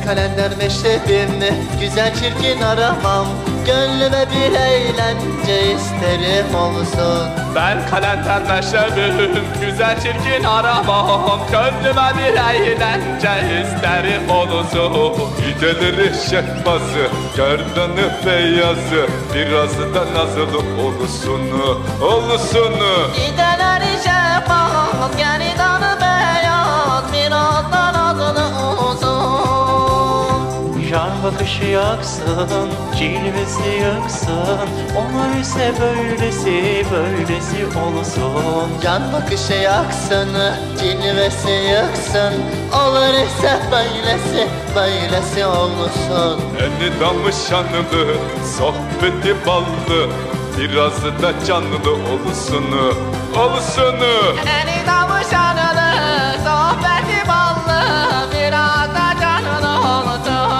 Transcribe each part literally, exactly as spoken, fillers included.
kalender meşrebim, güzel çirkin aramam. Gönlüme bir eğlence isterim olsun. Ben kalender meşrebim, güzel çirkin aramam. Gönlüme bir eğlence isterim olsun. Gideleri şehbazı, gerdanı beyazı, biraz da nazlı olsun, olsun. Gideleri şeffaf, gerdanı beyaz, biraz da nazlı olsun. Yar bakışı yaksın, cilvesi yaksın, onlar ise böylesi, böylesi olsun. Can bakışı yaksın, cilvesi yıksın, olur ise böylesi, böylesi olsun. Eni damı şanlı, sohbeti ballı, biraz da canlı olsun, olsun. Eni damı şanlı, sohbeti ballı, biraz da canlı olsun.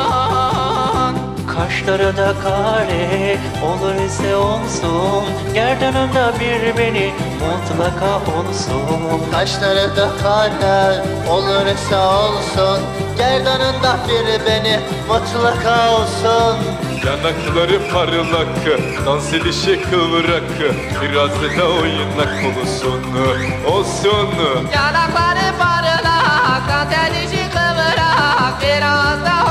Kaşları da kare, olur ise olsun, gerdanında bir beni mutlaka olsun. Kaşları da kare, olur ise olsun, gerdanında bir beni mutlaka olsun. Yanakları parlak, dans edişi kıvrak, biraz da oynak olsun, olsun. Yanakları parlak, dans edişi kıvrak, biraz da